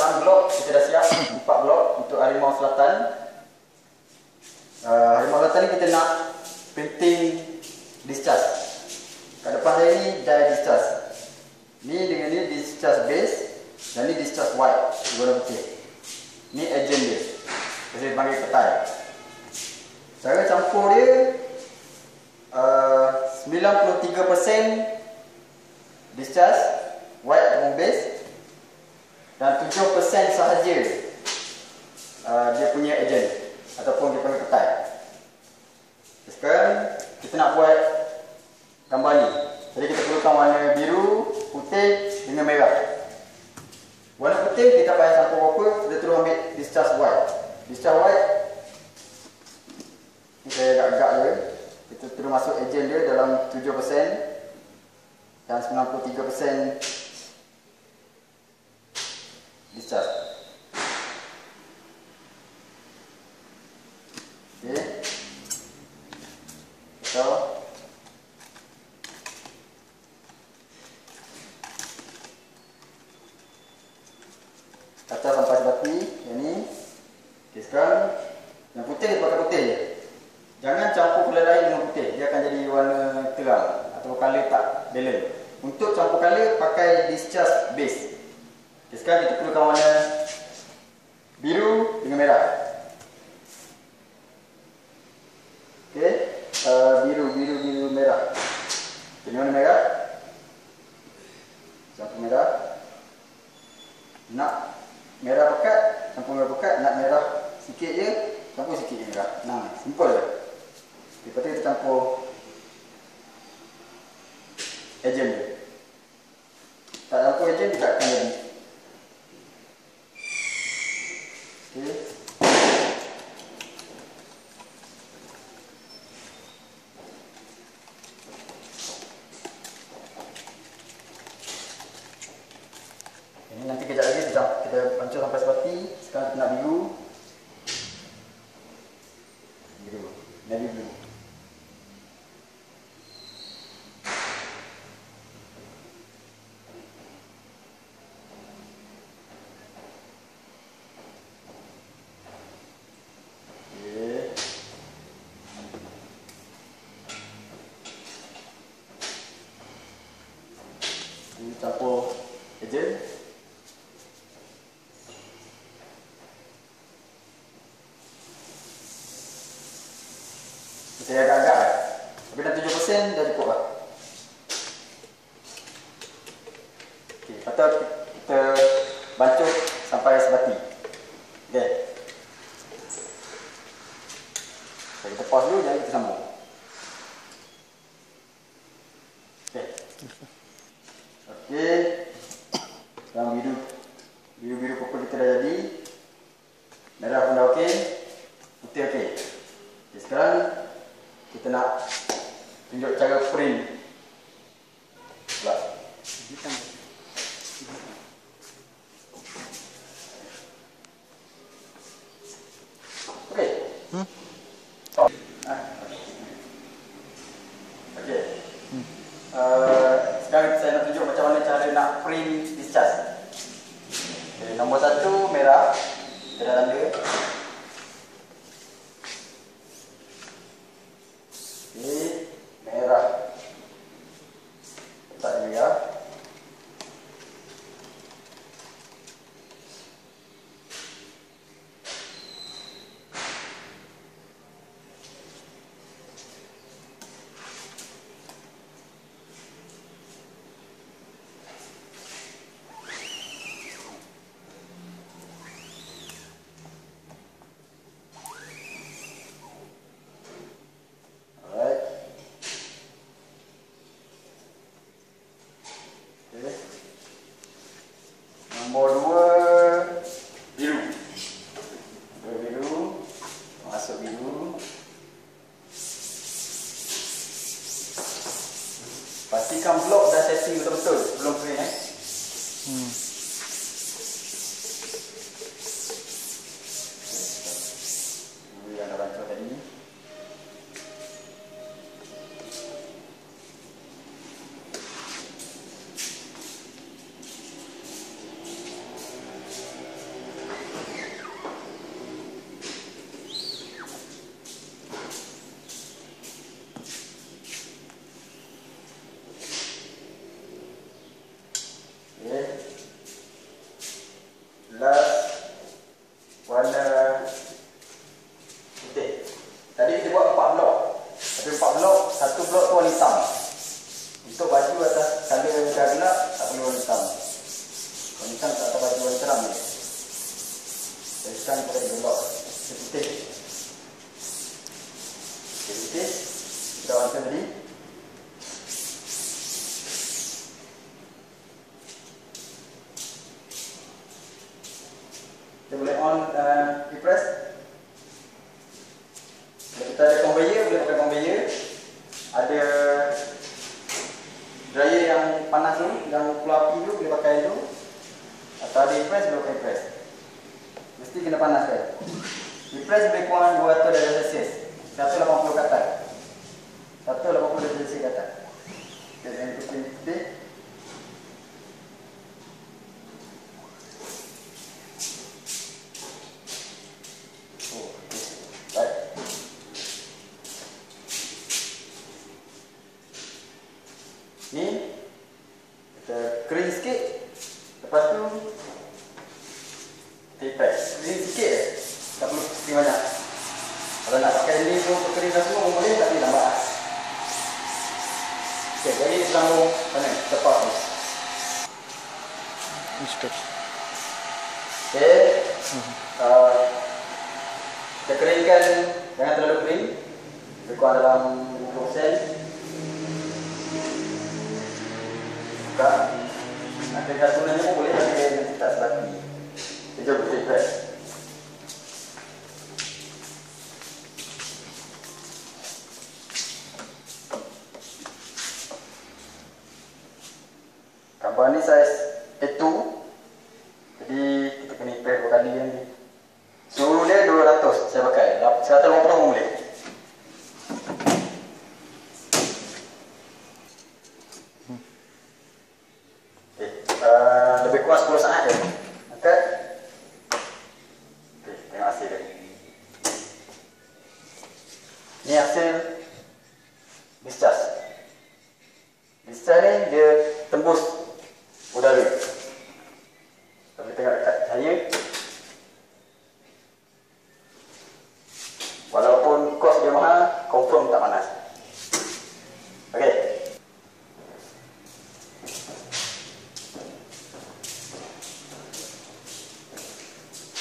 6 blok kita dah siap, 4 blok untuk Harimau Selatan. Harimau Selatan ni kita nak printing discharge. Kat depan saya ni die discharge. Ni dengan ni discharge base dan ni discharge white warna putih. Ni agent dia. Saya panggil petai. Cara campur dia 93% discharge white ataupun base dan 7% sahaja dia punya agent ataupun dia panggil petai. Sekarang kita nak buat gambar ni. Jadi kita perlukan warna biru, putih dengan merah. Warna putih kita payah campur apa, kita terus ambil discharge white. Discharge white ni saya agak-agak je. Kita terus masuk agent dia dalam 7% dan 93% discharge. Okey. So kacau sampai sebati yang ni. Okey, sekarang yang putih dia pakai putih je. Jangan campur colour lain dengan putih, dia akan jadi warna terang atau colour tak balance. Untuk campur colour pakai discharge base. Okay, sekarang kita perlukan warna biru dengan merah. Okey, biru merah. Ini warna merah. Campur merah. Nak merah pekat, campur merah pekat. Nak merah sikit je, campur sikit je merah. Nah, simple je. Lepas tu kita campur agent dia. Tak campur agent dia tak akan jadi. Okey. Ini nanti kejap lagi kita pancur sampai sebati. Sekarang kita nak biru. Navy blue. Ini campur agent. Saya agak-agak tapi dah 7% dah cukup lah. Okey, lepas tu kita bancuh sampai sebati. Okey. So, kita pause dulu, jangan kita sambung. Okey. Okey. Sekarang biru purple kita dah jadi. Merah pun dah okey. Putih okey. Okey, sekarang kita nak tunjuk cara print pula. Okey. Oh. Okey. Sekarang saya nak tunjuk macam mana cara nak print discharge. Okay, nombor 1 merah. Kita dah tanda. Merah. Tak merah. Nombor 2 biru. Biru. Masuk biru. Pastikan blok dah setting betul-betul sebelum print yang dah bancuh tadi. Macam tak ada baju yang cerah ni. Tekan pada gelap sedikit. Sedikit. Kita angkat tadi. Kita boleh on press. Kalau kita ada conveyor, boleh pakai conveyor. Ada dryer yang panas tu, yang keluar api tu, boleh pakai itu. Atau ada press, boleh pakai press. Mesti kena panas kan. Press lebih kurang 200 darjah Celsius. 180 ke atas. 180 darjah Celsius ke atas. Kita yang putih-putih. Ni kita kering sikit. Lepas tu press. Kering sikit je. Tak perlu kering banyak. Kalau nak pakai ni pun keringkan semua boleh, tapi lambat. Okey, jadi sambung mana? Tepat ni. Stop. Okey. Kita keringkan, jangan terlalu kering. Lebih kurang dalam 50%. Buka. Nak keringkan tunanya pun boleh, tapi nanti tak selagi. Kita boleh press. Gambar ni saiz A2. Jadi kita kena press dua kali kan ni. Suhu dia 200 saya pakai. 180 pun boleh. Lebih kurang 10